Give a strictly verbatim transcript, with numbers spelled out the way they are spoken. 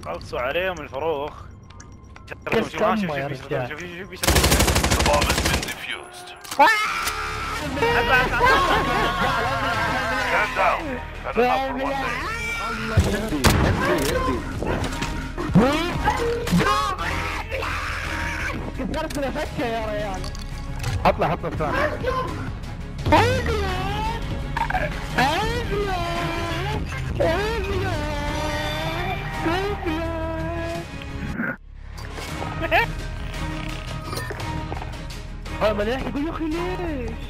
قصوا عليهم الفروخ. كيف شوف شوف كمه يا شوف رجال؟ شوف شوف شوف The bomb has been defused. Stand down. Had enough for one day. كسرت نفسها يا ريال. اطلع حط الثاني. اه مليح يقول يا اخي ليش؟